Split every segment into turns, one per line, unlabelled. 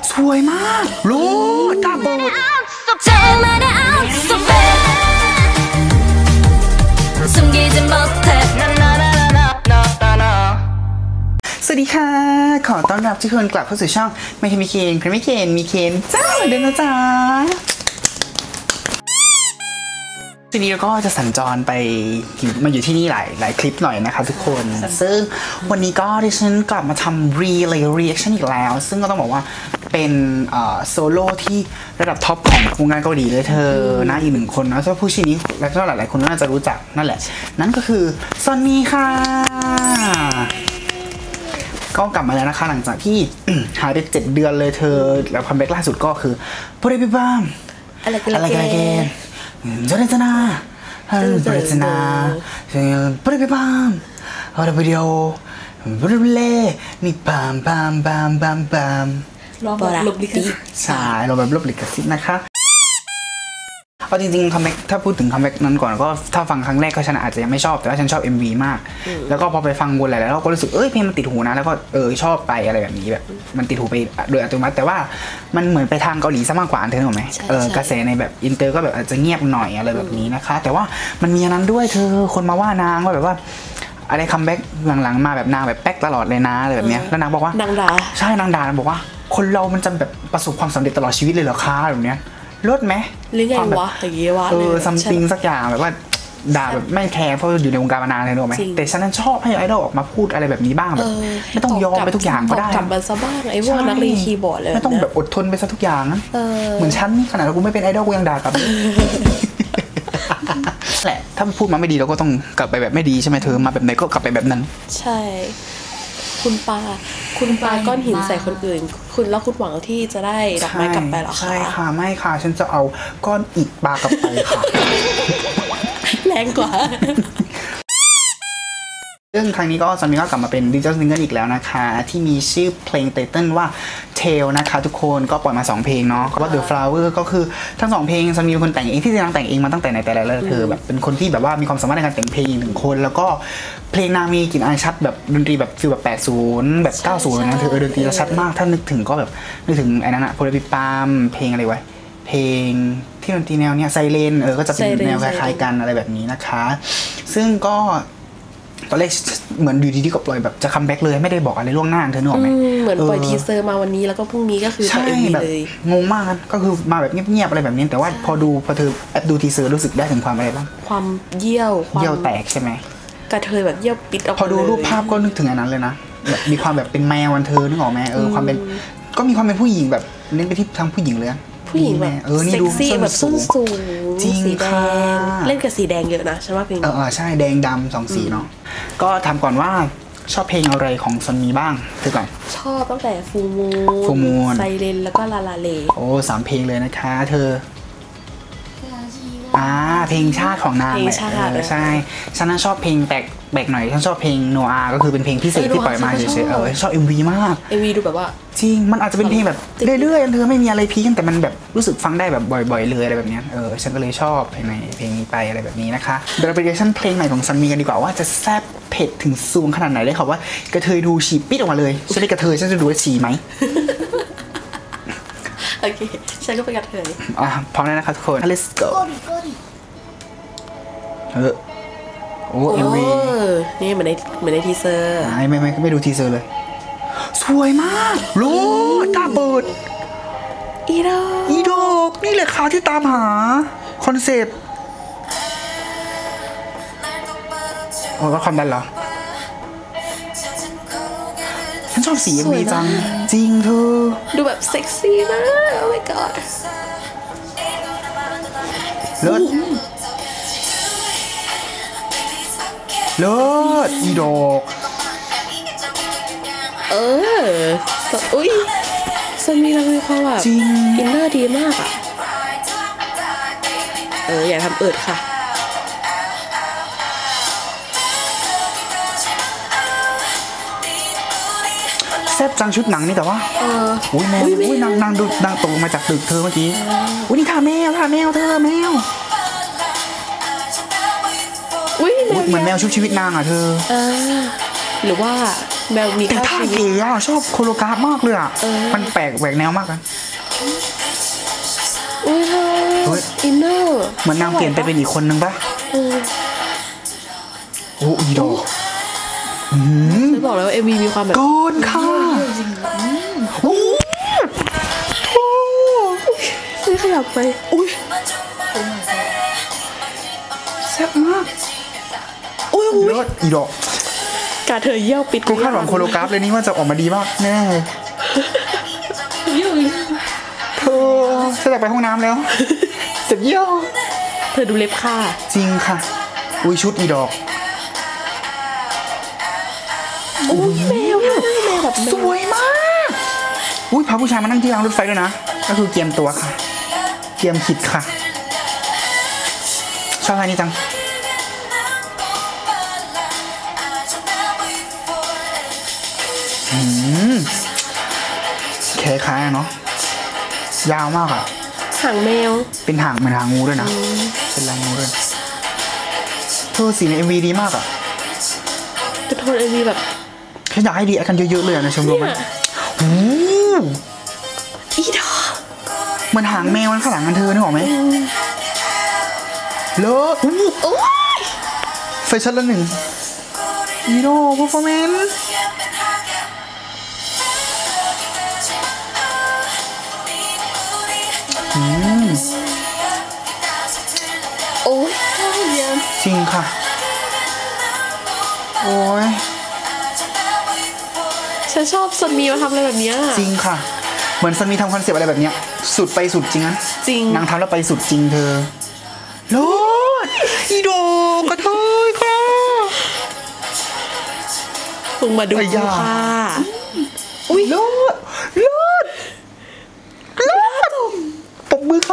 สวยมากรู้ตาเบิดสวัสดีค่ะขอต้อนรับทุกคนกลับเข้าสู่ช่องไม่มีเคนไม่เคนมีเคนจ้าเดินนะจ๊ะทีนี้เราก็จะสัญจรไปมาอยู่ที่นี่หลายคลิปหน่อยนะคะทุกคนซึ่งวันนี้ก็ดิฉันกลับมาทำreaction อีกแล้วซึ่งก็ต้องบอกว่าเป็นโซโล่ที่ระดับท็อปของวงการเกาหลีเลยเธอนะอีกหนึ่งคนนะเพราะผู้ชื่อนี้แล้วก็หลายๆคนน่าจะรู้จักนั่นแหละนั่นก็คือซอนนี่ค่ะก็กลับมาแล้วนะคะหลังจากที่ หายไป7 เดือนเลยเธอแล้วคัมแบ็กล่าสุดก็คือโปรเดบิบ้ามอะไรกัน저랬잖아 저랬잖아 뿌리비밤 어려버려 뿌리블레 니밤밤밤밤밤
ลองแบบลบลิขสิทธิ์
ใช่ลองแบบลบลิขสิทธิ์นะคะเอาจริงๆคัมแบ็กถ้าพูดถึงคัมแบ็กนั้นก่อนก็ถ้าฟังครั้งแรกก็ฉันอาจจะยังไม่ชอบแต่ว่าฉันชอบ MV มากแล้วก็พอไปฟังวนหลายๆรอบก็รู้สึกเพลงมันติดหูนะแล้วก็ชอบไปอะไรแบบนี้แบบมันติดหูไปโดยอัตโนมัติแต่ว่ามันเหมือนไปทางเกาหลีซะมากกว่าเธอถูกไหมกระแสในแบบอินเตอร์ก็แบบอาจจะเงียบหน่อยอะไรแบบนี้นะคะแต่ว่ามันมีอันนั้นด้วยเธอคนมาว่านางว่าแบบว่าอะไรคัมแบ็กหลังๆมาแบบนางแบบแป๊กตลอดเลยนะอะไรแบบเนี้ยแล้วนางบอกว่าน
างด่า
ใช่นางด่าบอกว่าคนเรามันจะแบบประสบความสำเร็จตลอดชีวิตเลยเหรอคะแบบเนี้ยลดไหม
หรือไงวะอย่างงี้วะ
ซัมติงสักอย่างแบบว่าด่าแบบไม่แคร์เพราะอยู่ในวงการมานานเลยรู้ไหมแต่ฉันนั้นชอบให้ไอดอลออกมาพูดอะไรแบบนี้บ้างแบบไม่ต้องยอมไปทุกอย่างก็ได้
กลับมาซะบ้างไอ้พวกนักเรียนคีย์บอร์ดเลย
ไม่ต้องแบบอดทนไปซะทุกอย่างนะเหมือนฉันนี่ขนาดกูไม่เป็นไอดอลกูยังด่ากลับแหละถ้าพูดมาไม่ดีเราก็ต้องกลับไปแบบไม่ดีใช่ไหมเธอมาแบบไหนก็กลับไปแบบนั้น
ใช่คุณปาก้อนหินใส่คนอื่นคุณแล้วคุณหวังที่จะได้ดอกไม้กลับไปหรอคะ
ใช่ค่ะไม่ค่ะฉันจะเอาก้อนอิฐปากลับไปค่ะ
แรงกว่า
เรื่องครั้งนี้ก็ซอนนี่ก็กลับมาเป็นดิจิทัลซิงเกิลอีกแล้วนะคะที่มีชื่อเพลงไตเติ้ลว่า Tail นะคะทุกคนก็ปล่อยมา2เพลงเนาะก็ว่า The Flower ก็คือทั้ง2เพลงซอนนี่เป็นคนแต่งเองที่นางแต่งเองมาตั้งแต่ไหนแต่ไรแล้วเธอแบบเป็นคนที่แบบว่ามีความสามารถในการแต่งเพลงอีก1 คนแล้วก็เพลงนางมีกลิ่นอายชัดแบบดนตรีแบบฟีลแบบ80แบบ90นะเธอดนตรีชัดมากถ้านึกถึงก็แบบนึกถึงไอ้นั้นอะโพลาริปามเพลงอะไรไว้เพลงที่ดนตรีแนวเนี้ยไซเรนก็จะเป็นแนวคล้ายๆกันอะไรแบบนี้นะคะซึ่งก็ตอนแรกเหมือนอยู่ดีๆก็ปล่อยแบบจะคัมแบ็กเลยไม่ได้บอกอะไรล่วงหน้าเธอนึกออกไหม
เหมือนปล่อยทีเซอร์มาวันนี้แล้วก็พรุ่งนี้ก็คือ
ใช่แบบงงมากก็คือมาแบบเงียบๆอะไรแบบนี้แต่ว่าพอเธอแอปดูทีเซอร์รู้สึกได้ถึงความอะไรบ้าง
ความเยี่ยว
แตกใช่ไหม
กระเทยแบบเยี่ยวปิดออก
พอดูรูปภาพก็นึกถึงอันนั้นเลยนะแบบมีความแบบเป็นแมววันเธอนึกออกไหมความเป็นก็มีความเป็นผู้หญิงแบบเน้นไปที่ทางผู้หญิงเลย
ผู้หญิงแบบ
นี่ดู
แบบส้นสูงสีแดงเล่นกับสีแดงเยอะนะฉันว่าเพลง
ใช่แดงดำ2 สีเนาะก็ถามก่อนว่าชอบเพลงอะไรของซอนนี่บ้างเธอก่อน
ชอบตั้งแต่ฟูมูนไซเรนแล้วก็ลาลาเล
โอ้3 เพลงเลยนะคะเธอเพลงชาติของนางใช่ฉันน่าชอบเพลงแปลกหน่อยฉันชอบเพลงโนอาก็คือเป็นเพลงพิเศษที่ปล่อยมาเฉยๆชอบ MV มาก
MV ดูแบบว่า
จริงมันอาจจะเป็นเพลงแบบเรื่อยๆเธอไม่มีอะไรพีคแต่มันแบบรู้สึกฟังได้แบบบ่อยๆเลยอะไรแบบนี้ฉันก็เลยชอบเพลงนี้ไปอะไรแบบนี้นะคะเดี๋ยวเราไปรีแอคชั่นเพลงใหม่ของซันมีกันดีกว่าว่าจะแซ่บเผ็ดถึงซูงขนาดไหนได้ค่ะว่ากระเทยดูฉี่ปิดออกมาเลยฉันเป็นกระเทยฉันจะดูว่าฉี่ไหม
โอเคฉันก็เป็นกระเทย
พร้อมแล้วนะคะทุกคน let's go โอ้ MV
นี่เหมือนในทีเซอร์
ไม่ดูทีเซอร์เลยสวยมากโลตาเบิด
อีดอก
นี่แหละค่ะที่ตามหาคอนเซปต์ว่าความดันเหรอฉันชอบสี MV จังจริงเธอ
ดูแบบเซ็กซี่มาก oh my god
เลิศอีดอก
อุ้ยซันมีเรามีความแบบอินเนอร์ดีมากอย่าทำค่ะ
แซ่บจังชุดหนังนี่แต่ว่าอุ้ยแมวนางตกมาจากตึกเธอเมื่อกี้อุ้ยนี่ท่าแมวเธอแมวเหมือนแมวชุบชีวิตนางเธอ
หรือว่าแมวมี
แต่
ค่า
ท่า
ชีวิต
เก๋อะชอบโคโรกราฟมากเลยอะ
เออ
มันแปลกแหวกแนวมากนะ
อุ้ยเธ
เฮ้
อย อินเนอร์
เหมือนนางเปลี่ยนไปเป็นอีกคนนึงปะ
เออ
โอ้อีดอก
ฉันบอกแล้วว่า MV มีความแบบ
โกนค่ะโอ้โห
ไม่ขยับไปอุ้ย
แซ่บมาก
อุ้ย
เลิศอีดอก
กาเธอเยี่ยวปิด
กูคาดหวังโคโรกราฟเลยนี่ว่าจะออกมาดีมากแน่เลยเธอฉันอยากไปห้องน้ำแล้วเจ็บเยี่ยว
เธอดูเล็บค่ะ
จริงค่ะ อุ้ยชุดอีดอก
อุ้ยแมวแมวแบบแม
ส
ว
วยมากอุ้ยพาผู้ชายมานั่งที่รางรถไฟด้วยนะ ก็คือเกียมตัวค่ะ เกียมขิดค่ะ ชอบท่านี้จังแขนขาเนาะยาวมากอ่ะ
หางแมว
เป็นหางเหมือนหางงูด้วยนะ เป็นลายงูด้วยเธอสีใน MV ดีมากอ่ะ
เป็นโทน MV แบบ
ฉันอยากให้ดีกันเยอะๆเลยอะในชมรม
เนี่
อะ
ย
โอ้
อีดอ
เหมันหางแมวมันข้างหลังกันเธอนึกออกไหมเลิศ
โอ้ย
ไฟชั้นละหนึ่งอีโร่เพอร์ฟอร์แมนซ์
โอ้ยเยี่ยม
จริงค่ะ โอ้ย
ฉันชอบซันมีมาทำอะไรแบบเนี้ย
จริงค่ะ เหมือนซันมีทำคอนเซปต์อะไรแบบเนี้ยสุดไปสุดจริงนะ
จริง
นางทำแล้วไปสุดจริงเธอโลดอีโดกระเทยค่ะ
มึงมาดู
ไอ้ยา
ค่ะ
อุ้ยโลดโลดโลดตบมือค่ะ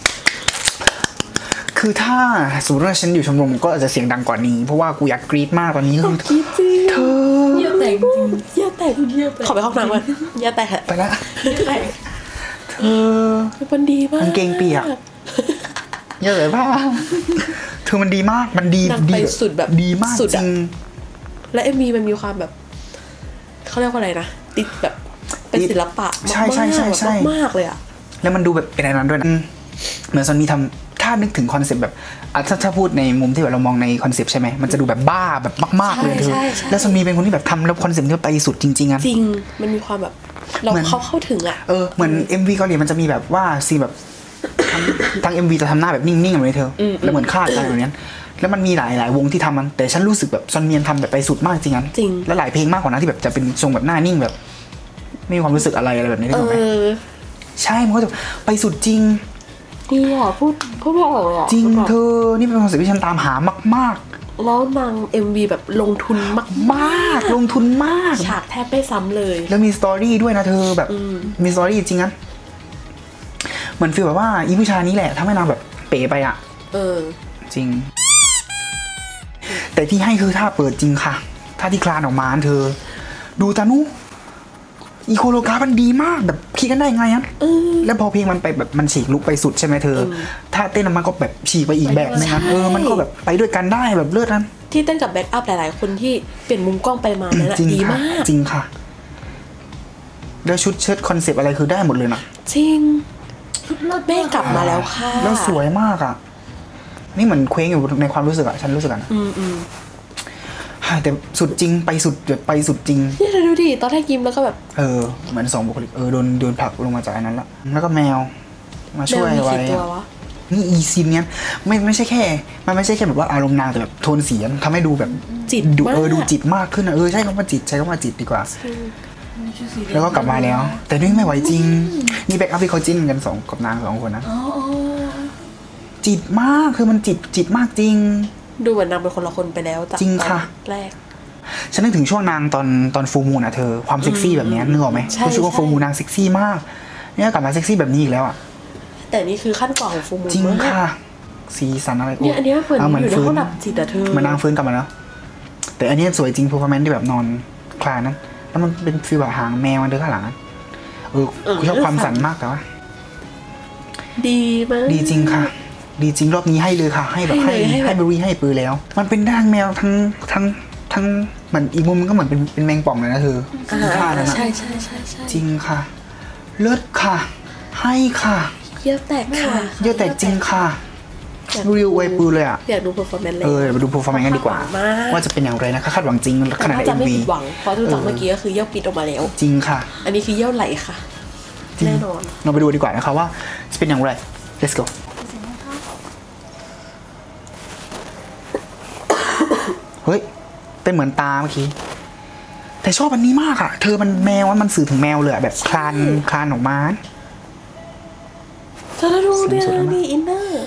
คือถ้าสมมติว่าฉันอยู่ชมรมก็อาจจะเสียงดังกว่านี้ เพราะว่ากูอยากกรี๊ดมากตอนนี้คือ
จริงจริง
เธอ
เยี่ยแตกจริง
อย่าแตก
เยี่ยแตก
ขอไปห้องน้ำก่อนอย่าแตก
ไปละ
เยี่ยแตก
เธอ
มันดีมาก
กางเกงเปียก เยอะเลยป่ะเธอมันดีมากมันดี
นางไปสุดแบบ
ดีมาก
สุด
จ
อะ
ริง
และ MV มันมีความแบบเขาเรียกว่าอะไรนะติดแบบเป็นศิลปะ
ใช่ใช่ใช่ใช่
มากๆเลยอะ
แล้วมันดูแบบเป็นอะไรนั้นด้วยนะเหมือนซันมีทำถ้านึกถึงคอนเซปต์แบบถ้าพูดในมุมที่แบบเรามองในคอนเซปต์ใช่ไหมมันจะดูแบบบ้าแบบมากๆเลยเธอแล้วซันมีเป็นคนที่แบบทำแล้วคอนเซปต์ที่ไปสุดจริงๆอ่ะ
จริงมันมีความแบบ เรา
เหมือน
เข้าถึงอะ
เหมือน MV เกาหลีมันจะมีแบบว่าซีแบบทาง MV จะทำหน้าแบบนิ่งๆแบบนี้เธอแล้วเหมือนคาดอะไรแบบนี้แล้วมันมีหลายวงที่ทำมันแต่ฉันรู้สึกแบบซันเมียนทำแบบไปสุดมากจริงอ่ะ
จริง
แล้วหลายเพลงมากกว่านะที่แบบจะเป็นทรงแบบหน้านิ่งแบบ ไม่มีความรู้สึกอะไรแบบนี้ได้ไหมใช่มันก็จะไปสุดจริง
ดีอ่ะพูดไม่ออกเลยอ่ะ
จริงเธอนี่เป็นคอนเซ็ปต์ที่ฉันตามหามาก
แล้วนาง MV แบบลงทุนมาก
ๆ มากลงทุนมาก
ฉากแทบไม่ซ้ำเลย
แล้วมีสตอรี่ด้วยนะเธอแบบมีสตอรี่จริงนะเหมือนฟีลแบบว่าอีผู้ชายนี้แหละทำให้นางแบบเป๋ไปอ่ะ จริง แต่ที่ให้คือท่าเปิดจริงค่ะท่าที่คลานออกมาเธอ ดูตานุอีโคโลกราฟมันดีมากแบบคิดกันได้ไงอ่ะแล้วพอเพลงมันไปแบบมันฉีกลุกไปสุดใช่ไหมเธอถ้าเต้นมันก็แบบฉีกไปอีกแบบนึงนะมันก็แบบไปด้วยกันได้แบบเลือดนั้น
ที่เต้นกับแบ็กอัพหลายๆ คนที่เปลี่ยนมุมกล้องไปมานั่นแหละ
จริง
ดี
ค่ะ
มาก
จริงค่ะแล้วชุดเชิ้ตคอนเซปต์อะไรคือได้หมดเลยนะ
จริง
ชุดเลิศ
แม่กลับมาแล้วค่ะ
แล้วสวยมากอ่ะนี่เหมือนเคว้งอยู่ในความรู้สึกอ่ะฉันรู้สึกอ่ะนะแต่สุดจริงไปสุดแบบไปสุดจริง
เนี่ยเธอดูดิตอนแรกยิ้มแล้วก็แบบ
เหมือนสองบุคลิกโดนผลักลงมาจากอันนั้นละแล้วก็แมวมาช่วย
แมวมี
ไว้
กี่ตัววะ
นี่อีซีนเนี้ยไม่ใช่แค่มันไม่ใช่แค่แบบว่าอารมณ์นางแต่แบบโทนเสียงทำให้ดูแบบ
จิต
ดู
มาก
ดูจิตมากขึ้นอ่ะใช่คำว่าจิตใช้คำว่าจิตดีกว่า
ชุดสี
แล้วก็กลับมาแล้ว แต่นี่ไม่ไหวจริงนี่แบ็กอัพที่เขาจิ้นกันกับนาง2 คนนะ
อ๋อ
จิตมากคือมันจิตมากจริง
ดูเหมือนนางเป็นคนละคนไปแล้วจาก
จริงค่ะ
ตอนแรก
ฉันนึกถึงช่วงนางตอนฟูมูนอ่ะเธอความเซ็กซี่แบบเนี้ยนึกออกไหม
ใช่
รู้สึกว่า
ใช่
ฟูมูนนางเซ็กซี่มากเนี่ยกลับมาเซ็กซี่แบบนี้อีกแล้วอ่ะ
แต่นี่คือขั้นกว่าของฟูมูล
จริง
มาก
ค่ะสีสันอะไร
เนี่ยอันเนี้ยเหมือน
เหมือน
อยู่ใน
ฟื้
ห้อน งดับจิตอะเธอ
เหมือนนางฟื้นกลับมาแล้วแต่อันเนี้ยสวยจริงเพอร์ฟอร์แมนซ์ที่แบบนอนคลานนั้นแล้วมันเป็นฟีลแบบหางแมวมันเดินข้างหลังอะกูชอบความสั่นมากแต่ว่า
ดีมาก
ดีจริงค่ะ ดีจริงรอบนี้ให้เลยค่ะ ให้แบบ
ให้เลยให้แบบ
ให้บรีให้ปือแล้ว มันเป็นด่างแมวทั้งเหมือนอีกมุมมันก็เหมือนเป็นแมงป่องเลยนะเธอท่านั้นนะ
ใช่
จริงค่ะเลิศค่ะให้ค่ะ
เยี่ยแตกค่ะ
เยอะแต่จริงค่ะรีวิวไวปืนเลยอ่ะ
อยากดูเพอร์ฟอร์แมนซ์เลย
ไปดู performance กันดีกว่า
มาก
ว่าจะเป็นอย่างไรนะคะคาดหวังจริงขนาด
น่า
ใน
จะไม่
MV
ผิดหวังเพราะดูจากเมื่อกี้ก็คือเยี่ยวปิดออกมาแล้ว
จริงค่ะ
อันนี้คือเยี่ยวไหลค่ะ
จริง
แน่นอน
เราไปดูดีกว่านะคะว่าจะเป็นอย่างไร let's go เฮ้ยเป็นเหมือนตาเมื่อกี้แต่ชอบอันนี้มากอะเธอมันแมวมันสื่อถึงแมวเลยอะแบบคลานออกมา
เธอดูเนี่ยนี่อินเนอร์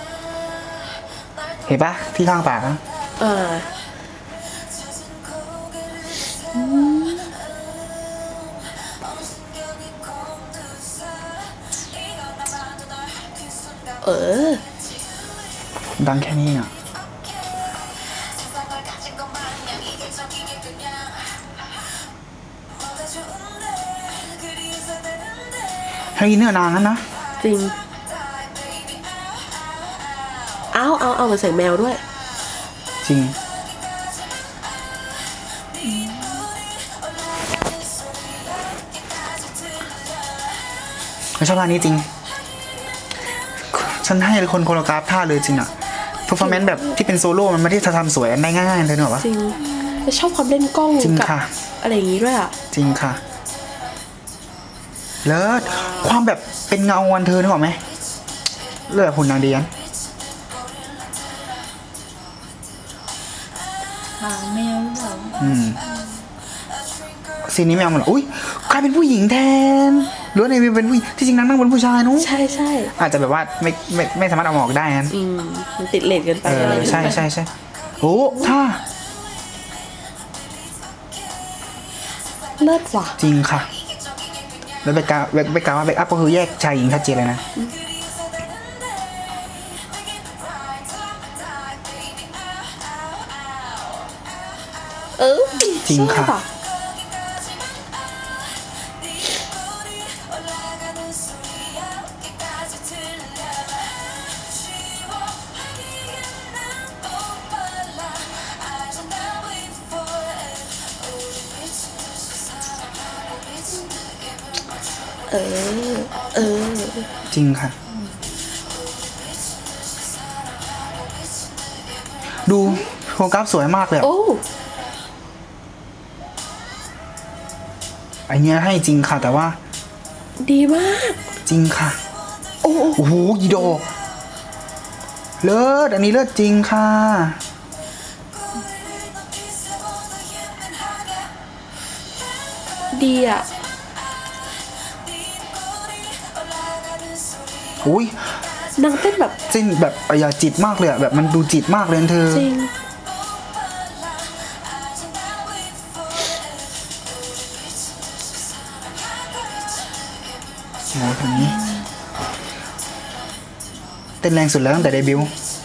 เห็นปะที่ข้างปากอะ ดังแค่นี้อ่ะให้เนื้อนางนั้นนะ
จริงเอาเหมือนเสียงแมวด้วย
จริงไม่ชอบท่านี้จริงฉันให้คนโคโรกราฟท่าเลยจริงอะเพอร์ฟอร์แมนซ์แบบที่เป็นโซโล่มันไม่ได้ทำสวยได้ง่ายๆเลยเนอะวะ
จริงแล้วชอบความเล่นกล้อง
จริง
กับ
ค่ะ
อะไรอย่างงี้ด้วยอ่ะ
จริงค่ะเลิศความแบบเป็นเงาวันเธอนึกออกไหมเลือดหุ่นนางเดียน
หางแมวหรือเปล่า
ซีนนี้แมวมันเหรออุ้ยกลายเป็นผู้หญิงแทนหรือว่าในวีเป็นผู้หญิงที่จริงนางนั่งบนผู้ชายนู้น
ใช่
อาจจะแบบว่าไม่สามารถเอาออกได้นั้น
มันติดเลทเกินไปอะไรอย่างเงี้ย
ใช่โอ้ท่า
เลิศว่ะ
จริงค่ะแล้วเบกาว่าเบกอัพก็คือแยกชายหญิงชัดเจนเลยนะจริงค่ะ
ชอบอ
จริงค่ะ ดูโฟกัสสวยมากเลยอะ
โอ้
ไอเนี้ยให้จริงค่ะแต่ว่า
ดีมาก
จริงค่ะ
โอ้
โอ้โหยีโดเลิศอันนี้เลิศจริงค่ะ
ดีอ่ะ
อุ้ย
นางเต้นแบบ
เส้นแบบอย่าจิตมากเลยอะแบบมันดูจิตมากเลยนะเธอ
จริง
โอ้คนนี้เต้นแรงสุดแล้วตั้งแต่เดบิวต์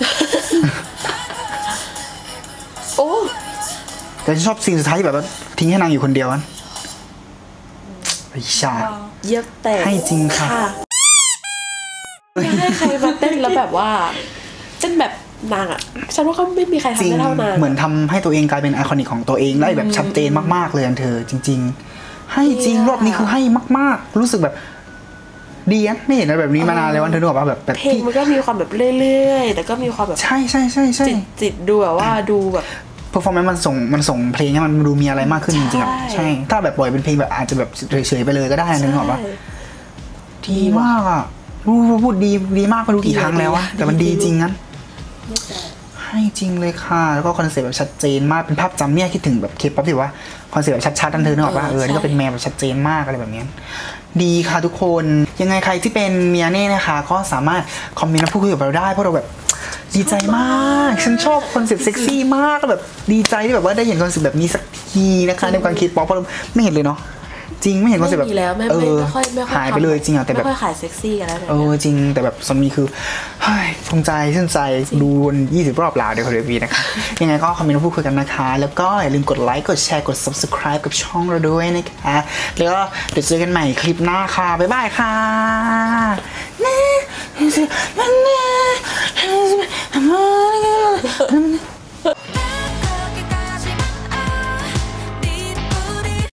โอ้
แต่ฉันชอบซีนสุดท้ายที่แบบว่าทิ้งให้นางอยู่คนเดียวนั้นไอ้ชา
เย็บแตก
ให้จริงค่ะ
ไม่ให้ใครมาเต้นแล้วแบบว่าเต้นแบบนางอ่ะฉันว่าเขาไม่มีใคร
จริ
ทำ
ง
ได้เท่านาง
เหมือนทำให้ตัวเองกลายเป็นไอคอนิกของตัวเองได้แบบชัดเจนมากๆเลยอันเธอจริง ๆ ให้จริงรอบนี้คือให้มากๆ รู้สึกแบบดีอะไม่เห็นอะไรแบบนี้มานานแล้วอันเธอนึกออกป่ะแบบ
เพลง
ที่
มันก็มีความแบบเรื่อยๆแต่ก็มีความแบบ
ใช่
จิตดูแบบว่าดูแบบ
เพอร์ฟอร์แมนซ์มันส่งเพลงให้มันดูมีอะไรมากขึ้นจริงๆอะ
ใช่
ใช่ถ้าแบบปล่อยเป็นเพลงแบบอาจจะแบบเฉยๆไปเลยก็ได้นะนึกออกป่ะ
ใช่
ดีมากอ่ะพูดดีมากไม่รู้กี่ครั้งแล้วอะแต่มันดีจริงงั้นให้จริงเลยค่ะแล้วก็คอนเซ็ปต์แบบชัดเจนมากเป็นภาพจำเนี่ยคิดถึงแบบเคป๊อปที่ว่าคอนเซ็ปต์แบบชัดๆอันเธอนึกออกป่ะนี่ก็เป็นแมวแบบชัดเจนมากอะไรแบบนี้ดีค่ะทุกคนยังไงใครที่เป็นเมียเน่นะคะก็สามารถคอมเมนต์มาพูดคุยกับเราได้เพราะเราแบบดีใจมากฉันชอบคอนเซ็ปต์เซ็กซี่มากแล้วแบบดีใจที่แบบว่าได้เห็นคอนเซ็ปต์แบบนี้สักทีนะคะในการคิดป๊อปเพราะเราไม่เห็นเลยเนาะจริงไม่เห็นคอนเซ็ปต์แบบ
มีแล้วไม่ค่อย
หายไปเลยจริงอะแต่แบบ
ไม่ค่อยขายเซ็กซี่กันแล้วเนี่ย
จริงแต่แบบซอนมีคือเฮ้ยภูมิใจชื่นใจดูวน20 รอบลาวเดี๋ยวขอเดี๋ยววีนะคะ ยังไงก็คอมเมนต์มาพูดคุยกันนะคะ แล้วก็อย่าลืมกดไลค์กดแชร์กด subscribe กับช่องเราด้วยนะคะแล้วก็เดี๋ยวเจอกันใหม่คลิปหน้าค่ะ บ๊ายบายค่ะ